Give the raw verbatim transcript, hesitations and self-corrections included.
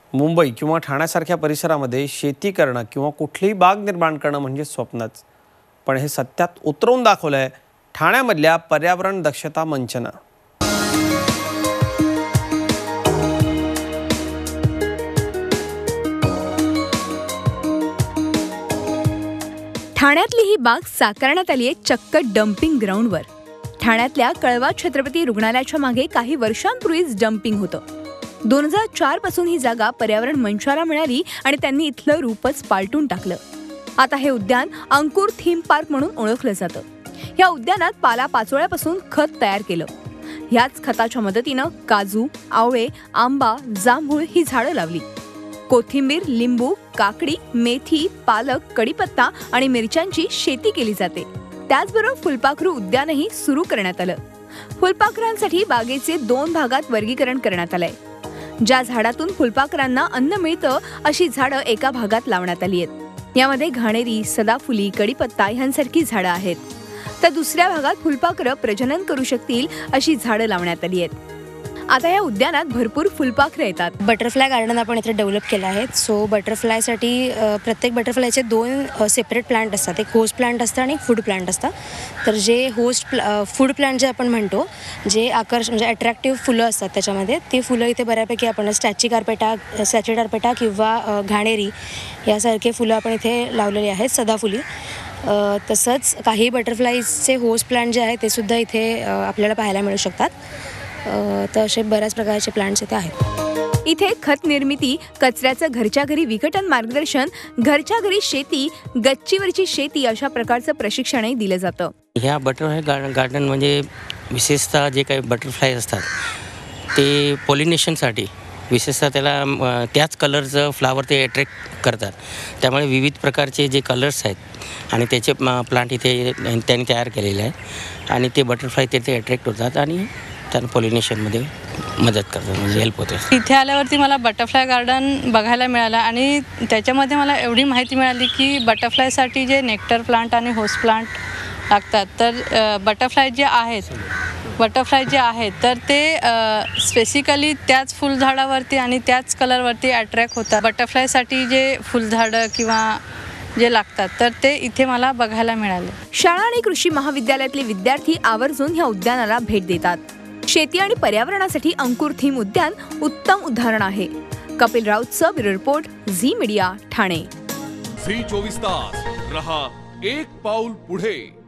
मुंबई किंवा ठाण्यासारख्या परिसरामध्ये शेती करणं किंवा कुठलीही बाग निर्माण करणं म्हणजे स्वप्नच, पण हे सत्यात उतरवून दाखवलंय ठाण्यामधल्या पर्यावरण दक्षता मंचनं। ठाण्यातली ही बाग साकारण्यात आली आहे चक्क डम्पिंग ग्राउंडवर। ठाण्यातल्या कळवा छत्रपती रुग्णालयाच्या मागे काही वर्षांपूर्वीच डम्पिंग होतं। दोन हजार चार पासून ही जागा पर्यावरण मंचाला मिळाली आणि त्यांनी इथलं रूपच पालटून टाकलं। आता हे उद्यान अंकुर थीम पार्क म्हणून ओळखलं जातं। या उद्यानात पाला पाचोळ्यापासून खत तयार केलं। ह्याच खताच्या मदतीनं काजू, आवळे, आंबा, जांभूळ ही झाडं लावली। कोथिंबीर, लिंबू, काकडी, मेथी, पालक, कढीपत्ता आणि मिरच्यांची शेती केली जाते। त्याचबरोबर फुलपाखरू उद्यानही सुरू करण्यात आलं। फुलपाखरांसाठी बागेचे दोन भागात वर्गीकरण करण्यात आलंय। ज्या झाडातून फुलपाखरांना अन्न मिळतं अशी झाडं एका भागात लावण्यात आली आहेत। यामध्ये घाणेरी, सदाफुली, कढीपत्ता ह्यांसारखी झाडं आहेत, तर दुसऱ्या भागात फुलपाखरं प्रजनन करू शकतील अशी झाडं लावण्यात आली आहेत। आता या उद्यानात भरपूर फुलपाखरं येतात। बटरफ्लाय गार्डन आपण इथे डेव्हलप केलं आहे। सो बटरफ्लायसाठी प्रत्येक बटरफ्लायचे दोन सेपरेट प्लांट असतात, एक होस्ट प्लांट असतं आणि फूड प्लांट असतं। तर जे होस्ट प्ला फूड प्लांट जे आपण म्हणतो, जे आकर्ष म्हणजे अट्रॅक्टिव्ह फुलं असतात त्याच्यामध्ये, ती फुलं इथे बऱ्यापैकी आपण स्टॅची कार्पेटा स्टॅची कार्पेटा किंवा घाणेरी यासारखे फुलं आपण इथे लावलेली आहेत, सदाफुली। तसंच काही बटरफ्लायचे होस्ट प्लांट जे आहेत ते सुद्धा इथे आपल्याला पाहायला मिळू शकतात। तर असे बऱ्याच प्रकारचे प्लांट्स इथे आहेत। इथे खत निर्मिती, कचऱ्याचं घरच्या घरी विघटन मार्गदर्शन, घरच्या घरी शेती, गच्चीवरची शेती अशा प्रकारचं प्रशिक्षणही दिलं जातं। ह्या बटरफ्लाय गार्डन म्हणजे विशेषतः जे काही बटरफ्लाय असतात ते पॉलिनेशनसाठी विशेषतः त्याला त्याच कलरचं फ्लावर ते अट्रॅक्ट करतात। त्यामुळे विविध प्रकारचे जे कलर्स आहेत आणि त्याचे प्लांट इथे त्यांनी तयार केलेले आहेत आणि ते बटरफ्लाय तिथे अट्रॅक्ट होतात आणि त्यांना पॉलिनेशनमध्ये मदत करतात, म्हणजे हेल्प होते। इथे आल्यावरती मला बटरफ्लाय गार्डन बघायला मिळालं आणि त्याच्यामध्ये मला एवढी माहिती मिळाली की बटरफ्लायसाठी जे नेक्टर प्लांट आणि होस्ट प्लांट लागतात, तर बटरफ्लाय जे आहेत बटरफ्लाय जे आहेत तर ते स्पेसिकली त्याच फुलझाडावरती आणि त्याच कलरवरती अट्रॅक्ट होतात। बटरफ्लायसाठी जे फुलझाडं किंवा जे लागतात तर ते इथे मला बघायला मिळाले। शाळा आणि कृषी महाविद्यालयातले विद्यार्थी आवर्जून ह्या उद्यानाला भेट देतात। शेती आणि पर्यावरणासाठी अंकुर थीम उद्यान उत्तम उदाहरण आहे। कपिल राऊतचा bureau report, Zee media, Thane. Zee चोवीस तास रहा एक पाऊल पुढे।